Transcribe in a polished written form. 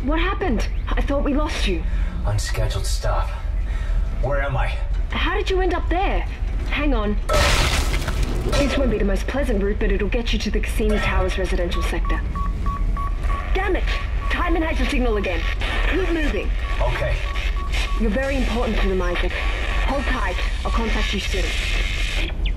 What happened? I thought we lost you. Unscheduled stop. Where am I? How did you end up there? Hang on. This won't be the most pleasant route, but it'll get you to the Cassini Towers residential sector. Damn it! Timon has your signal again. Keep moving. Okay. You're very important to them, Isaac. Hold tight. I'll contact you soon.